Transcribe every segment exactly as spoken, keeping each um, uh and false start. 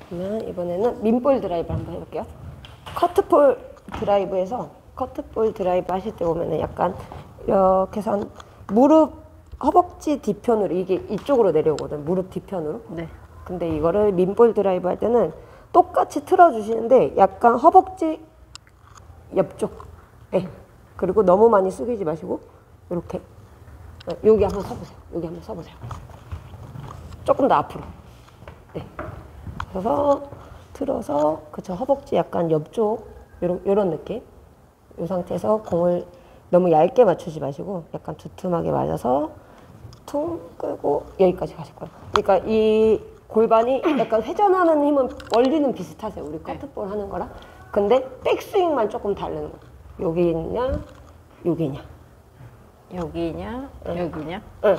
그러면 이번에는 민볼 드라이브 한번 해볼게요. 커트볼 드라이브에서 커트볼 드라이브 하실 때 보면은 약간 이렇게 해서 한 무릎 허벅지 뒤편으로 이게 이쪽으로 내려오거든. 무릎 뒤편으로. 네. 근데 이거를 민볼 드라이브 할 때는 똑같이 틀어주시는데 약간 허벅지 옆쪽. 네. 그리고 너무 많이 숙이지 마시고 이렇게 여기 한번 서보세요. 여기 한번 서보세요. 조금 더 앞으로. 네. 그래서 틀어서 그쵸 허벅지 약간 옆쪽 요런, 요런 느낌. 이 상태에서 공을 너무 얇게 맞추지 마시고 약간 두툼하게 맞아서 퉁 끄고 여기까지 가실 거예요. 그러니까 이 골반이 약간 회전하는 힘은 원리는 비슷하세요. 우리 커트볼 하는 거랑. 근데 백스윙만 조금 다르는 거예요. 여기냐 여기냐 여기냐 응. 여기냐. 응.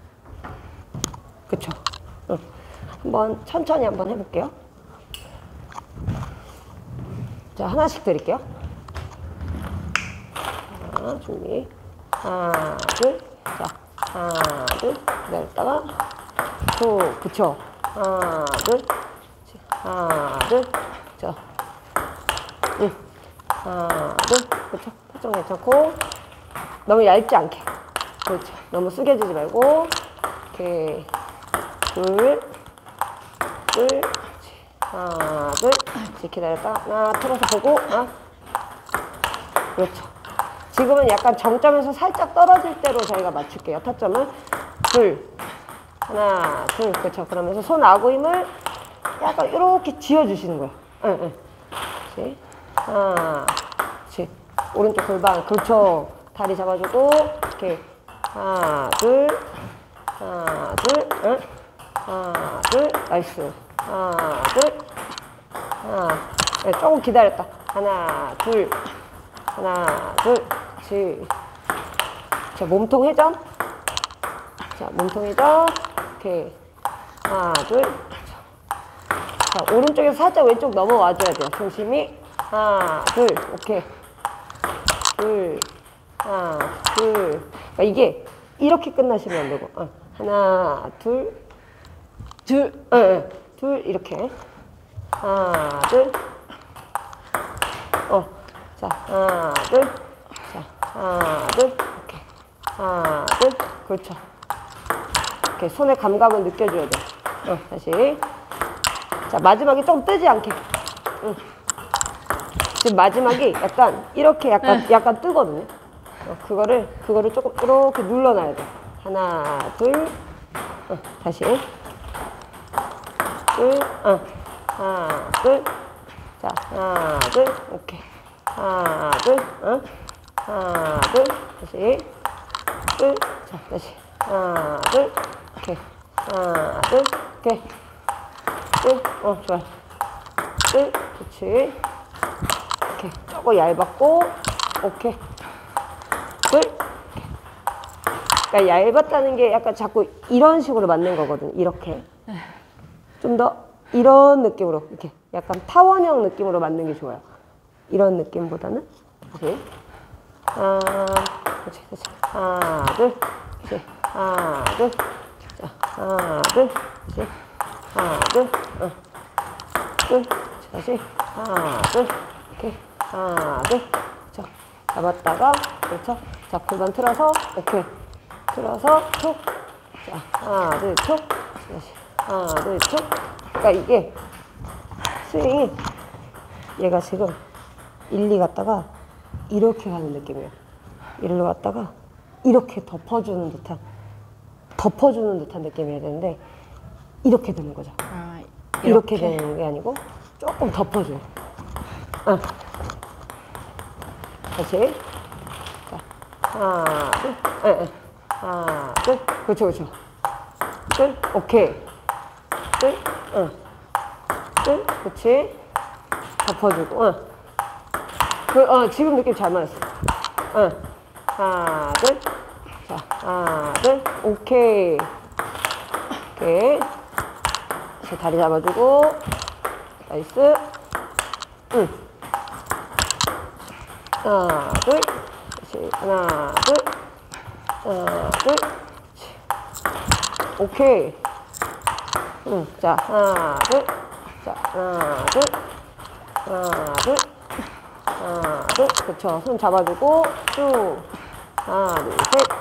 그쵸. 응. 한번 천천히 한번 해볼게요. 자, 하나씩 드릴게요. 하나, 준비. 하나, 둘. 자, 하나, 둘. 기다렸다가. 툭, 그쵸. 하나, 둘. 하나, 둘. 자. 응. 하나, 둘. 그쵸. 표정 괜찮고. 너무 얇지 않게. 그렇죠. 너무 숙여지지 말고. 이렇게. 둘. 둘. 하나, 둘. 기다렸다. 하나, 틀어서 보고. 하나. 그렇죠. 지금은 약간 정점에서 살짝 떨어질 대로 저희가 맞출게요. 타점을. 둘. 하나, 둘. 그렇죠. 그러면서 손 아구 힘을 약간 이렇게 쥐어주시는 거예요. 응, 응. 그렇지. 하나. 그렇지. 오른쪽 골반. 그렇죠. 다리 잡아주고. 이렇게. 하나, 둘. 하나, 둘. 응. 하나, 둘. 나이스. 하나, 둘. 하나. 네, 조금 기다렸다. 하나, 둘. 하나, 둘. 그렇지. 자, 몸통 회전. 자, 몸통 회전. 오케이. 하나, 둘. 자, 오른쪽에서 살짝 왼쪽 넘어와줘야 돼요. 중심이. 하나, 둘. 오케이. 둘. 하나, 둘. 그러니까 이게 이렇게 끝나시면 안 되고. 어. 하나, 둘. 둘. 어, 어. 둘. 이렇게. 하나, 둘. 어. 자, 하나, 둘. 자, 하나, 둘. 오케이. 하나, 둘. 그렇죠. 이렇게 손의 감각을 느껴줘야 돼. 어, 다시. 자, 마지막에 좀 뜨지 않게. 응. 지금 마지막이 약간 이렇게 약간 약간 뜨거든요. 어, 그거를 그거를 조금 이렇게 눌러놔야 돼. 하나, 둘. 어, 다시. 둘. 어. 하나, 둘. 자, 하나, 둘. 오케이. 하나, 둘. 어. 하나, 둘. 다시. 둘. 자, 다시. 하나, 둘. 오케이. 하나, 둘. 오케이. 둘. 어, 좋아요. 둘. 그렇지. 오케이. 조금 얇았고. 오케이. 둘. 그러니까 얇았다는 게 약간 자꾸 이런 식으로 맞는 거거든. 이렇게. 좀 더 이런 느낌으로 이렇게 약간 타원형 느낌으로 맞는 게 좋아요. 이런 느낌보다는. 다시. 하나, 그렇지, 그렇지. 하나, 둘. 그렇지. 하나, 둘. 자, 하나, 둘. 그렇지. 하나, 둘. 어. 둘. 다시. 하나, 둘. 오케이. 하나, 둘. 그렇죠. 잡았다가, 그렇죠. 자, 골반 틀어서, 오케이. 틀어서, 툭. 자, 하나, 둘, 툭. 다시. 하나, 둘, 툭. 그러니까 이게 스윙이 얘가 지금 일, 이 갔다가 이렇게 가는 느낌이에요. 일로 갔다가 이렇게 덮어주는 듯한 덮어주는 듯한 느낌이어야 되는데 이렇게 되는 거죠. 아, 이렇게. 이렇게 되는 게 아니고 조금 덮어줘요. 아. 다시. 자, 하나, 둘. 에, 에. 하나, 둘. 그렇죠, 그렇죠. 둘. 오케이. 둘. 응. 둘. 그렇지. 덮어주고. 응. 그, 어, 지금 느낌 잘 맞았어. 응. 하나, 둘. 자, 하나, 둘. 오케이. 오케이. 자, 다리 잡아주고. 나이스. 응. 하나, 둘. 다시. 하나, 둘. 하나, 둘. 그렇지. 오케이. 응. 자, 하나, 둘. 자, 자, 하나, 둘. 하나, 둘. 하나, 둘. 그쵸. 손 잡아주고, 쭉. 하나, 둘, 셋.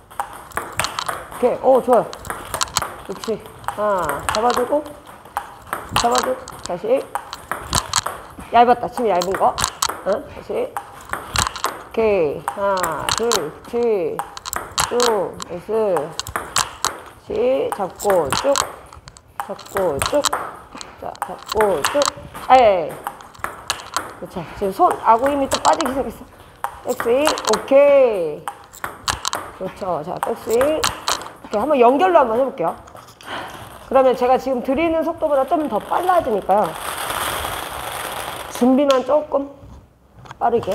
오케이. 오, 좋아요. 그렇지. 하나, 잡아주고, 잡아주고, 다시. 얇았다. 침 얇은 거. 어? 다시. 오케이. 하나, 둘, 그렇지. 쭉. 나이스. 다시. 잡고, 쭉. 잡고, 쭉. 자, 잡고, 쭉. 아예. 그렇죠. 지금 손, 아구 힘이 또 빠지기 시작했어. 백스윙. 오케이. 그렇죠. 자, 백스윙. 이렇게 한번 연결로 한번 해볼게요. 그러면 제가 지금 드리는 속도보다 좀 더 빨라지니까요. 준비만 조금 빠르게.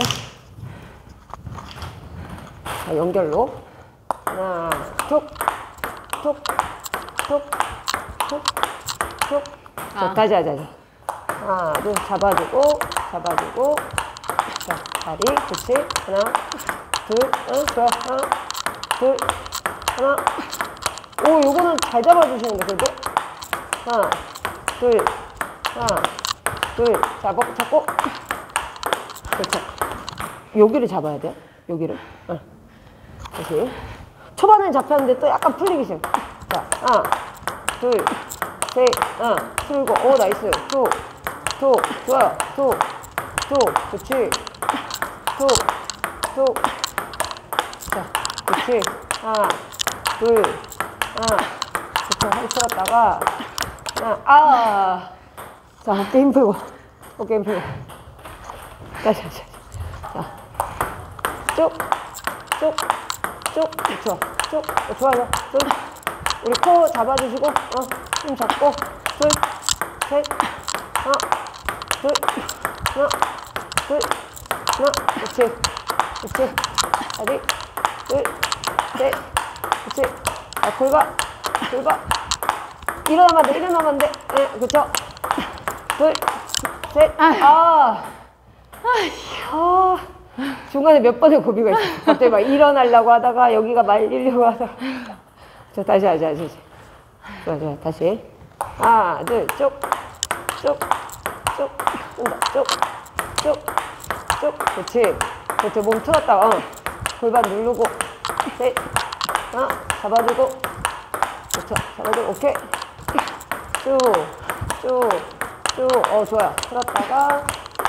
자, 연결로. 하나, 툭, 툭, 툭, 툭, 툭. 자, 아. 다시 하자. 다시. 하나, 둘, 잡아주고, 잡아주고. 자, 다리, 그치. 하나, 둘, 응, 좋아. 하나, 둘, 하나. 오, 요거는 잘 잡아주시는데, 그래도. 하나, 둘, 하나, 둘, 잡고, 잡고. 그렇죠. 여기를 잡아야 돼요. 여기를. 응. 다시. 초반엔 잡혔는데 또 약간 풀리기 시작. 자, 하나, 둘, 셋, 하나, 풀고. 오, 나이스. 툭, 툭, 좋아요. 툭, 툭, 그렇지. 툭, 툭. 자, 그렇지. 하나, 둘, 하나. 그렇죠. 한 풀었다가. 하나, 아. 자, 어깨 힘 풀고. 어깨 힘 풀고. 다시, 다시. 자, 쭉, 쭉, 쭉. 그렇죠. 쭉. 어, 좋아요. 쭉. 우리 코 잡아주시고, 어, 힘 잡고. 둘, 셋, 하나, 둘, 하나, 둘, 하나. 그렇지. 그렇지. 다리, 둘, 셋. 그렇지. 자, 골반, 골반. 일어나면 안 돼, 일어나면 안 돼. 네, 그렇죠. 둘, 셋. 아. 아. 중간에 몇 번의 고비가 있어. 갑자기 막 일어나려고 하다가 여기가 말리려고 하다가. 자, 다시 하자, 다시. 좋아, 좋아, 다시. 하나, 둘, 쭉, 쭉, 쭉, 쭉, 쭉, 쭉. 그렇지. 그렇지. 몸 틀었다가, 어. 골반 누르고. 셋. 하나, 잡아주고. 그렇죠. 잡아주고, 오케이. 쭉, 쭉, 쭉. 어, 좋아요. 틀었다가.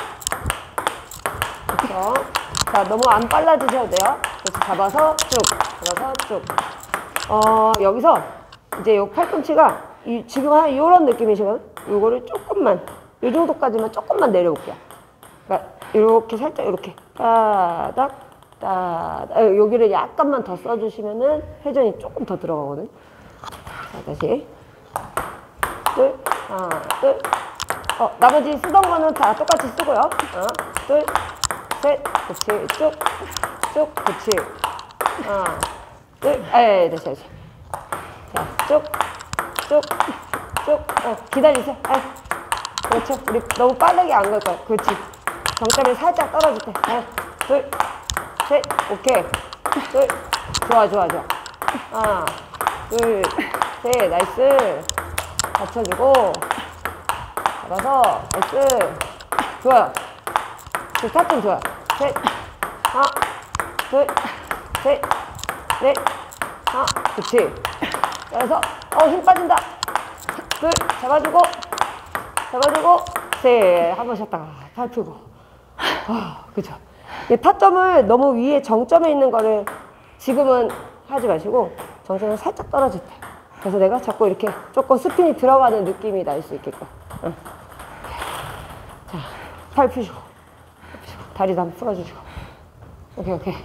그렇죠. 자, 너무 안 빨라지셔도 돼요. 그래서 잡아서 쭉, 잡아서 쭉. 어, 여기서 이제 요 팔꿈치가 이, 지금 한 요런 느낌이시거든? 요거를 조금만, 요 정도까지만 조금만 내려볼게요. 그러니까 요렇게 살짝 요렇게 따닥, 따닥. 아, 여기를 약간만 더 써주시면은 회전이 조금 더 들어가거든. 자, 다시. 둘, 하나, 둘. 어, 나머지 쓰던 거는 다 똑같이 쓰고요. 하나, 둘, 셋, 그렇지. 쭉, 쭉, 그렇지. 하나, 둘, 에이, 다시, 다시. 자, 쭉, 쭉, 쭉. 어, 기다리세요. 에이. 그렇죠. 우리 너무 빠르게 안 갈 거야. 그렇지. 정점이 살짝 떨어질 때. 하나, 둘, 셋, 오케이. 둘, 좋아, 좋아, 좋아. 하나, 둘, 셋, 나이스. 받쳐주고. 잡아서, 나이스. 좋아요. 그 타점 좋아요. 셋, 하나, 둘, 셋, 넷, 하나, 그치. 그래서, 어, 힘 빠진다. 둘, 잡아주고, 잡아주고, 셋. 한 번 쉬었다가, 팔 풀고. 아, 그죠. 타점을 너무 위에 정점에 있는 거를 지금은 하지 마시고, 정점은 살짝 떨어질 때. 그래서 내가 자꾸 이렇게 조금 스핀이 들어가는 느낌이 날 수 있게끔. 응. 자, 팔 푸시고. 다리도 한번 풀어주시고. 오케이, 오케이.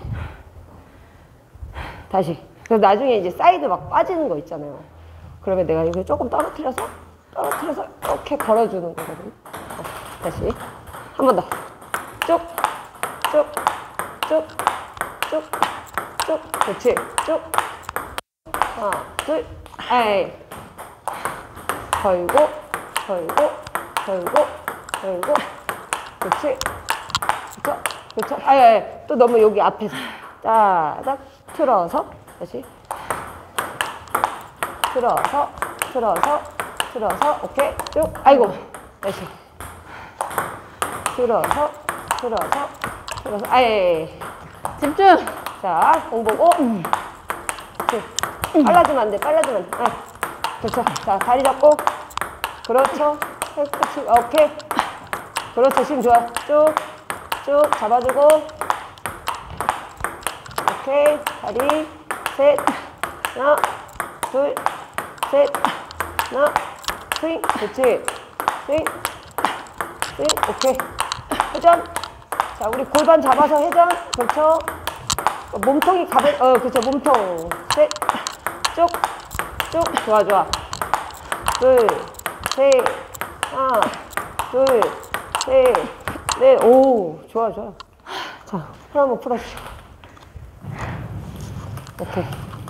다시. 그래서 나중에 이제 사이드 막 빠지는 거 있잖아요. 그러면 내가 이거 조금 떨어뜨려서, 떨어뜨려서 이렇게 걸어주는 거거든요. 어, 다시. 한 번 더. 쭉, 쭉, 쭉, 쭉, 쭉. 그렇지. 쭉. 하나, 둘. 에이. 걸고, 걸고, 걸고, 걸고. 그렇지. 그렇죠? 그렇죠? 아예, 아예. 또 너무 여기 앞에서 따닥 틀어서 다시 틀어서 틀어서 틀어서 오케이 쭉 아이고 다시. 들어서, 들어서, 들어서. 아예. 집중. 자, 공 보고. 그렇지. 빨라지면 안 돼, 빨라지면 안 돼. 아, 그렇죠. 자, 다리 잡고. 그렇죠. 그렇지. 오케이. 그렇죠. 힘 좋아. 쭉, 쭉 잡아주고. 오케이. 다리. 셋. 하나, 둘, 셋. 하나, 스윙. 그렇지. 스윙. 스윙. 오케이. 회전. 자, 우리 골반 잡아서 회전. 그렇죠. 몸통이 가볍, 어, 그렇죠. 몸통. 셋. 쭉. 쭉. 좋아, 좋아. 둘, 셋. 하나, 둘, 셋, 넷. 오, 좋아, 좋아. 자, 손 한번 풀어주시고. 오케이.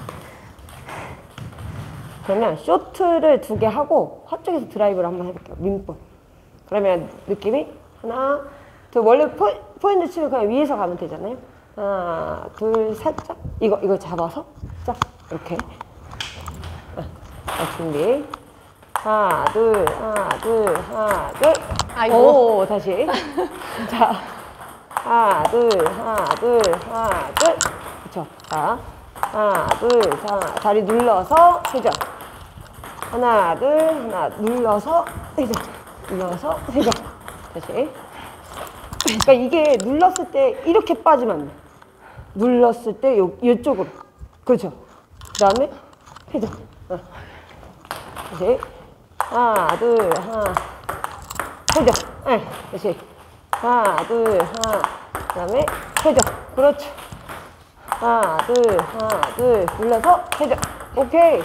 그러면 쇼트를 두 개 하고 화쪽에서 드라이브를 한번 해볼게요. 윈볼. 그러면 느낌이 하나, 둘. 원래 포, 포인트 치면 그냥 위에서 가면 되잖아요. 하나, 둘, 살짝. 이거, 이거 잡아서. 자, 이렇게. 아, 자, 준비. 하나, 둘, 하나, 둘, 하나, 둘. 아이고. 오, 다시. 자, 하나, 둘, 하나, 둘, 하나, 둘. 그쵸. 자, 하나, 둘, 자, 다리 눌러서 회전. 하나, 둘, 하나, 눌러서 회전. 눌러서 회전. 다시. 그러니까 이게 눌렀을 때 이렇게 빠지면 안 돼. 눌렀을 때 요, 이쪽으로. 그렇죠. 그 다음에 회전. 어. 다시. 하나, 둘, 하나. 회전. 네, 다시. 하나, 둘, 하나. 그 다음에 회전. 그렇죠. 하나, 둘, 하나, 둘. 눌러서 회전. 오케이.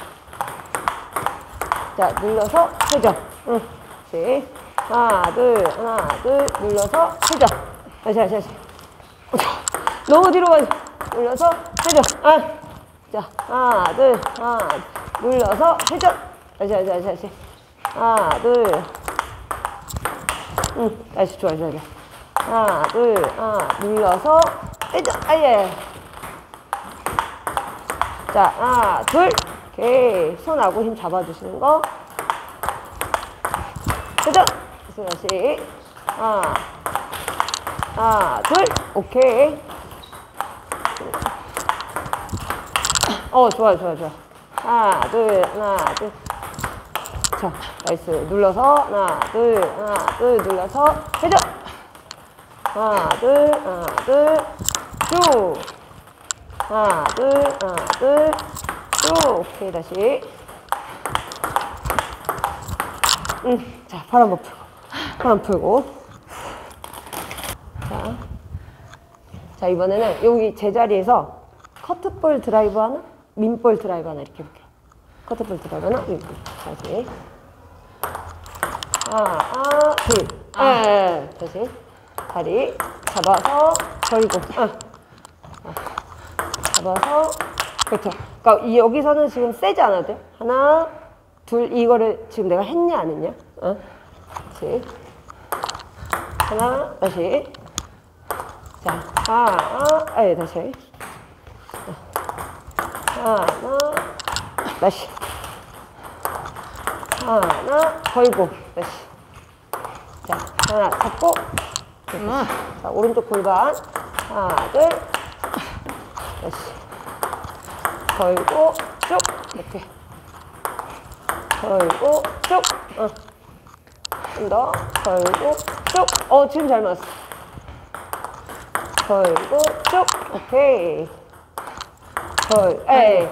자, 눌러서 회전. 응. 다시. 하나, 둘, 하나, 둘. 눌러서 회전. 다시, 다시, 다시. 너무 뒤로 가지. 눌러서 회전. 아. 자, 하나, 둘, 하나. 눌러서 회전. 다시, 다시, 다시, 다시. 하나, 둘. 응, 다시, 좋아, 좋아, 좋아. 하나, 둘, 하나, 눌러서, 회전. 아예. 자, 하나, 둘. 오케이. 손하고 힘 잡아주시는 거. 회전. 다시, 다시. 하나, 하나, 둘. 오케이. 어, 좋아, 좋아, 좋아. 하나, 둘, 하나, 둘. 자, 나이스. 눌러서, 하나, 둘, 하나, 둘, 눌러서, 회전! 하나, 둘, 하나, 둘, 쭉! 하나, 둘, 하나, 둘, 쭉! 오케이, 다시. 음, 자, 팔 한번 풀고. 팔 한번 풀고. 자. 자, 이번에는 여기 제자리에서 커트볼 드라이브 하나, 민볼 드라이브 하나 이렇게 해볼게요. 커트볼 드라이브 하나, 민볼. 다시. 하나, 하나, 둘. 아, 아, 아. 다시. 다리 잡아서 벌고. 아. 아. 잡아서. 그렇죠. 그러니까 이 여기서는 지금 세지 않아도 돼요. 하나, 둘. 이거를 지금 내가 했냐 안 했냐? 어? 다시. 하나, 다시. 자, 하나, 아예 다시. 하나, 다시. 하나, 걸고, 다시. 자, 하나 잡고. 엄마. 자, 오른쪽 골반. 하나, 둘. 다시. 걸고, 쭉. 이렇게. 걸고, 쭉. 어. 좀 더. 걸고, 쭉. 어, 지금 잘 맞았어. 걸고, 쭉. 오케이. 걸, 에이.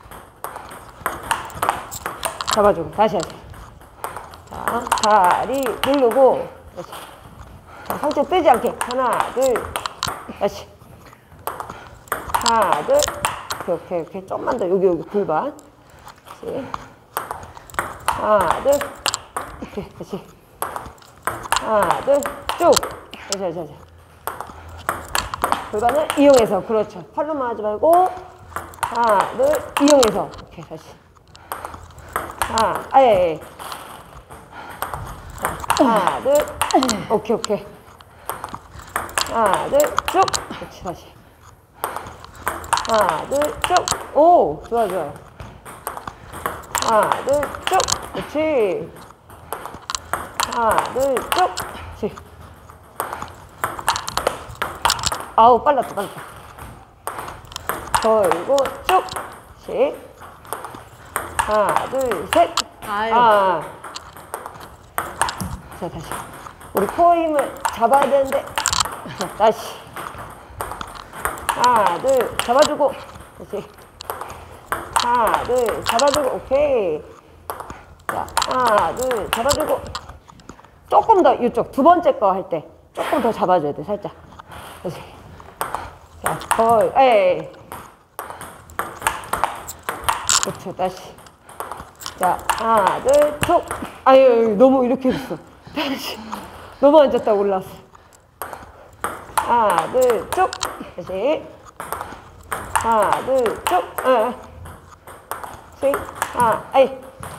잡아주고, 다시 하자. 자, 다리 누르고, 다시. 자, 상체 빼지 않게. 하나, 둘, 다시. 하나, 둘. 오케이, 오케이, 오케이. 좀만 더. 여기, 여기, 골반. 다시. 하나, 둘. 오케이, 다시. 하나, 둘. 쭉. 다시, 다시, 다시. 골반을 이용해서. 그렇죠. 팔로만 하지 말고. 하나, 둘. 이용해서. 오케이, 다시. 하나, 아예. 하나, 둘. 오케이, 오케이. 하나, 둘. 쭉. 그렇지, 다시. 하나, 둘. 쭉. 오, 좋아, 좋아요. 하나, 둘. 쭉. 그렇지. 하나, 둘, 쭉. 그렇지. 아우, 빨랐다, 빨랐다. 걸고 쭉. 그렇지. 하나, 둘, 셋. 아유. 아. 자, 다시. 우리 코어 힘을 잡아야 되는데. 자, 다시. 하나, 둘, 잡아주고. 다시. 하나, 둘, 잡아주고. 오케이. 자, 하나, 둘, 잡아주고. 조금 더 이쪽 두 번째 거 할 때 조금 더 잡아줘야 돼, 살짝. 다시. 자, 거의, 에이. 그렇죠, 다시. 자, 하나, 둘, 쭉. 아유, 너무 이렇게 했어. 다시. 너무 앉았다 올라왔어. 하나, 둘, 쭉. 다시. 하나, 둘, 쭉. 응. 스윙. 하나, 아이.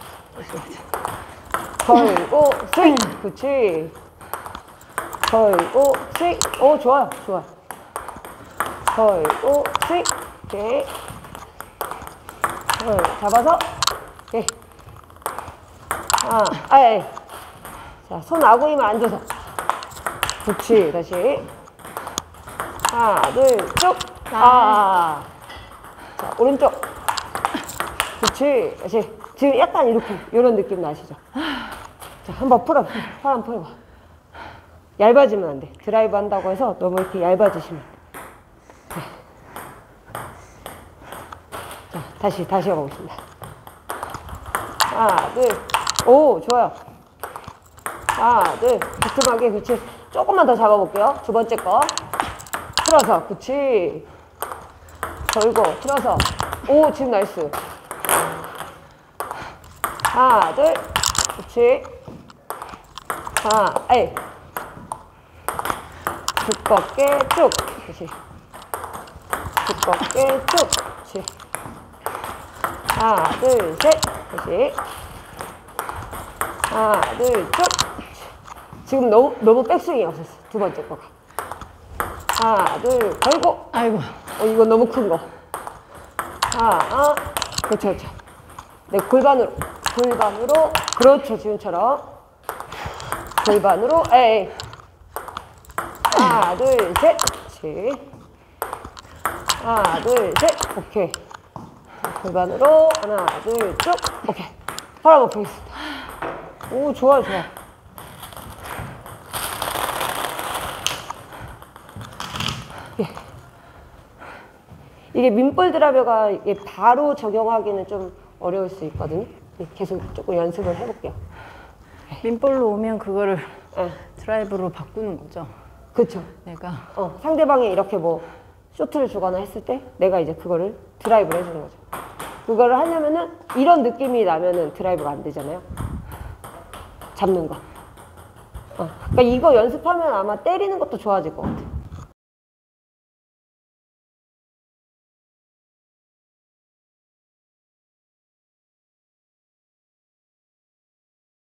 걸고, 스윙. 그렇지. 걸고, 스윙. 오, 좋아, 좋아. 걸고, 스윙. 오케이. 걸 잡아서. 오케이. 아, 아이. 자, 손 아구이만 앉아서. 그렇지. 다시. 하나, 둘, 쭉. 아. 자, 오른쪽. 그렇지. 다시. 지금 약간 이렇게, 이런 느낌 나시죠? 자, 한번 풀어. 팔 한번 풀어봐. 얇아지면 안 돼. 드라이브 한다고 해서 너무 이렇게 얇아지시면 안 돼. 자, 다시, 다시 해보겠습니다. 하나, 둘. 오, 좋아요. 하나, 둘. 비스듬하게, 그렇지. 조금만 더 잡아볼게요. 두 번째 거. 풀어서, 그렇지. 걸고, 풀어서. 오, 지금 나이스. 하나, 둘. 그렇지. 하나, 에이. 두껍게 쭉. 그렇지. 두껍게 쭉. 그렇지. 하나, 둘, 셋. 그렇지. 하나, 둘, 쭉. 지금 너무, 너무 백스윙이 없었어. 두 번째 거가. 하나, 둘, 걸고. 아이고. 어, 이거 너무 큰 거. 하나, 그렇죠, 그렇죠. 네, 골반으로. 골반으로. 그렇죠, 지금처럼. 골반으로. 에이. 하나, 둘, 셋. 그렇지. 하나, 둘, 셋. 오케이. 자, 골반으로. 하나, 둘, 쭉. 오케이. 팔 한번 보겠습니다. 오, 좋아, 좋아. 예. 이게 민볼 드라이버가 이게 바로 적용하기는 좀 어려울 수 있거든요. 계속 조금 연습을 해볼게요. 민볼로 오면 그거를 네. 드라이브로 바꾸는 거죠. 그쵸. 내가. 어, 상대방이 이렇게 뭐 쇼트를 주거나 했을 때 내가 이제 그거를 드라이브를 해주는 거죠. 그거를 하려면은 이런 느낌이 나면은 드라이브가 안 되잖아요. 잡는 거. 어, 그러니까 이거 연습하면 아마 때리는 것도 좋아질 것 같아요.